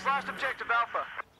lost objective Alpha.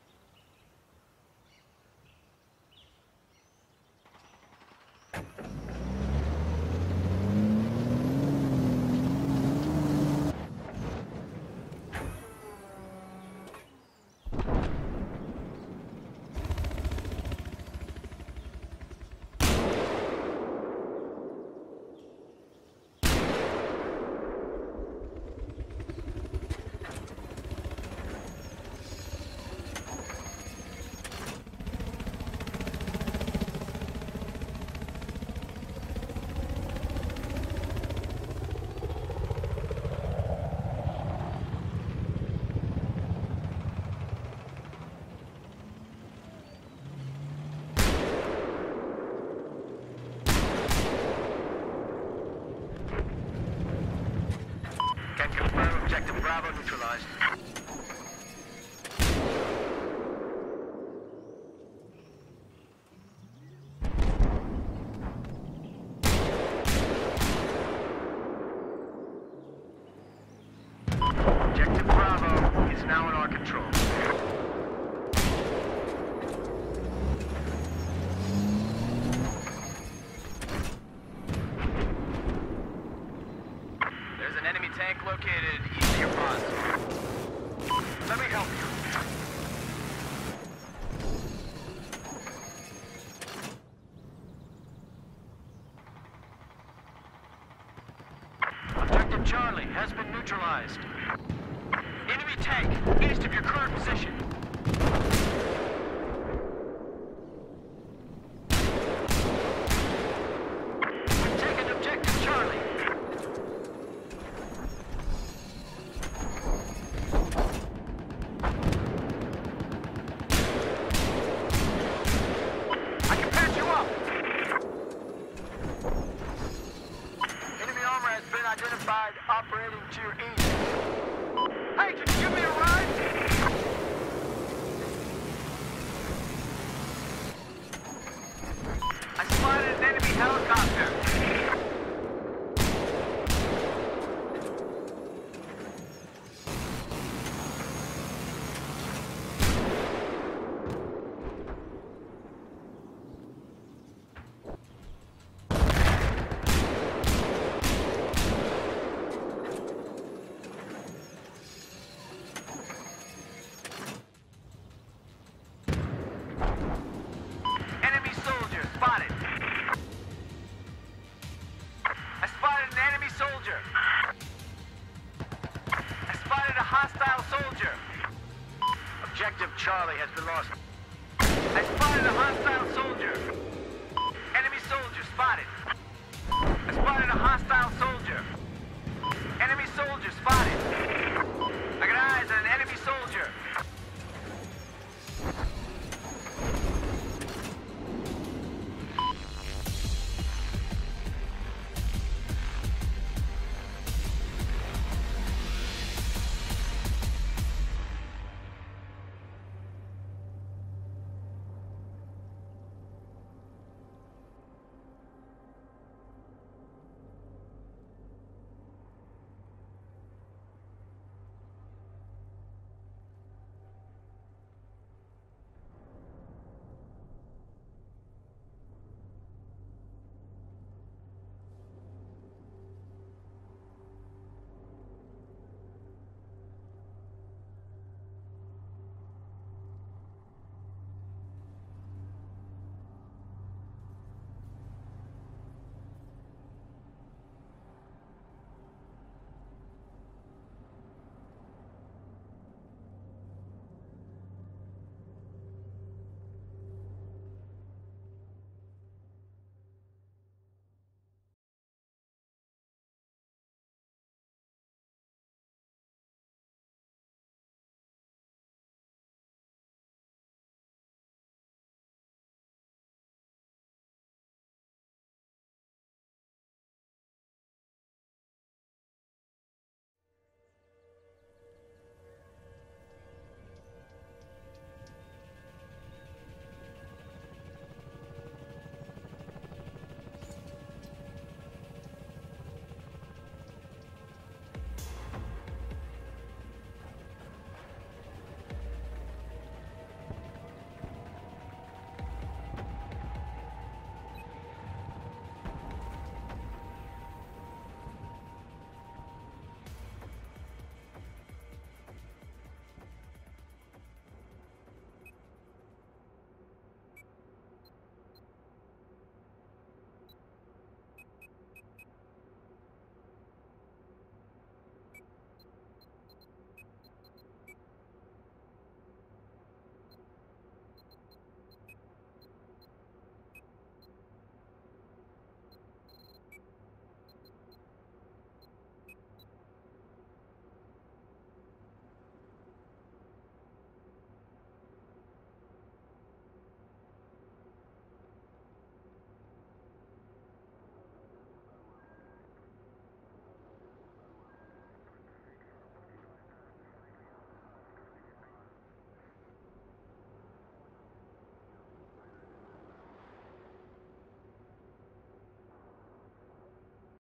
Confirm objective Bravo neutralized. Objective Bravo is now in our control. There's an enemy tank located east of your post. Let me help you. Objective Charlie has been neutralized. Enemy tank east of your current position. We've taken objective Charlie. I can patch you up. Enemy armor has been identified operating to your east. Hey, can you give me a ride? I spotted an enemy helicopter. Enemy soldier spotted. I spotted an enemy soldier. I spotted a hostile soldier. Objective Charlie has been lost. I spotted a hostile soldier. Enemy soldier spotted. I spotted a hostile soldier. Enemy soldier spotted.